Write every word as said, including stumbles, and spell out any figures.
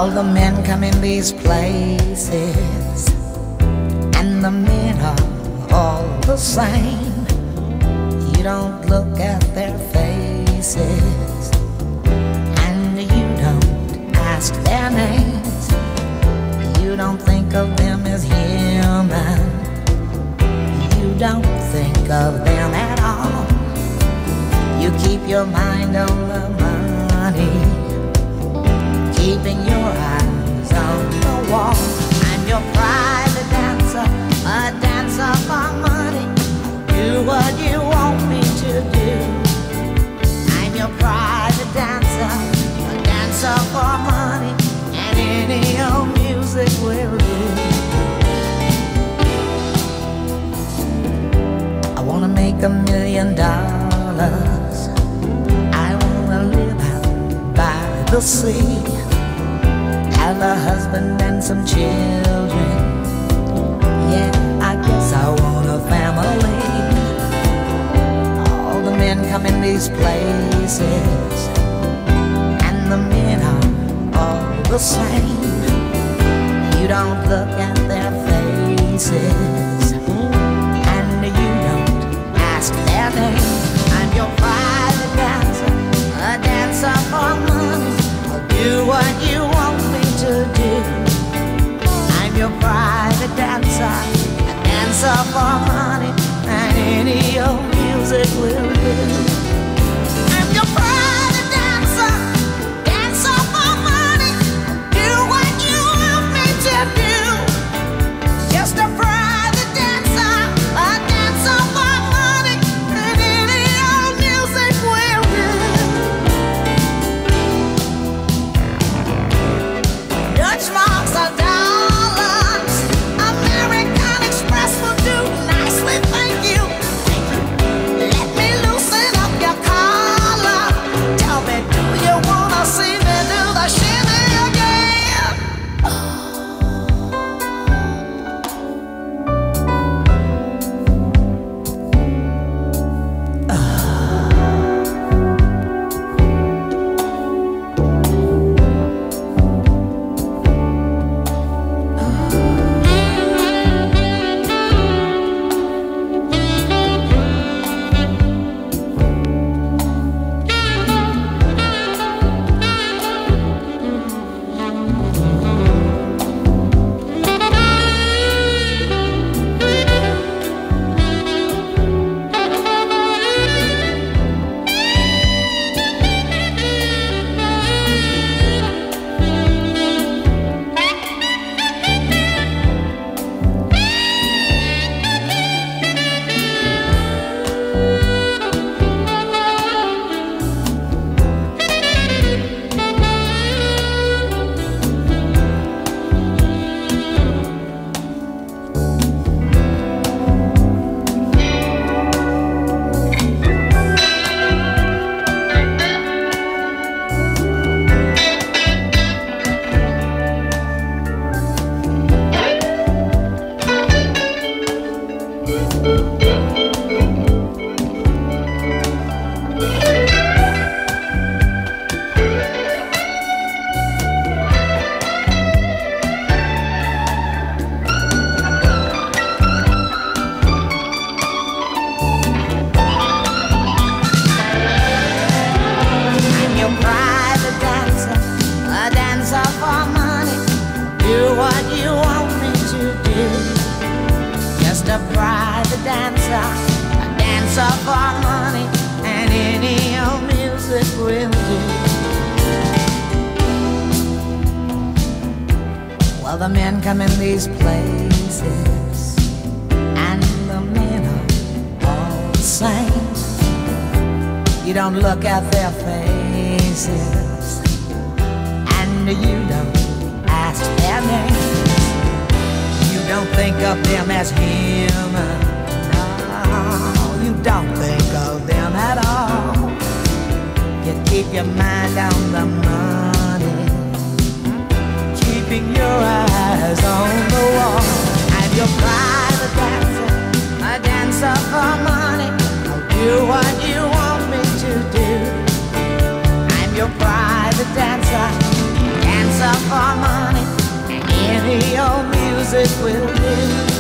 All the men come in these places, and the men are all the same. You don't look at their faces, and you don't ask their names. You don't think of them as human. You don't think of them at all. You keep your mind on the money, keeping your eyes on the wall. I'm your private dancer, a dancer for money. Do what you want me to do. I'm your private dancer, a dancer for money, and any old music will do. I wanna make a million dollars. I wanna live out by the sea, have a husband and some children. Yeah, I guess I want a family. All the men come in these places, and the men are all the same. You don't look at their faces, and you don't ask their name. I'm your private dancer, a dancer for money. I'll do what you want me to do. I'm your private dancer, a dancer for money, and any old music will do. I'm your private dancer, dancer for money. Do what you want me to do. Just a private dancer, a dancer for money, and any old music will do. Dutch marks are dollars, American Express will do nicely, thank you. Let me loosen up your collar. Tell me, do you wanna see me do the shimmy again? I'm your private dancer, a dancer for money. Do what you want me to do. Just a private dancer, a dancer for money, and any old music will do. Well, the men come in these places, and the men are all the same. You don't look at their faces, and you don't ask their names. You don't think of them as human. No, you don't think of them at all. You keep your mind on the money, keeping your eyes on the wall. I'm your private dancer, a dancer for money. I'll do what you want me to do. I'm your private dancer, dancer for money. your music will do.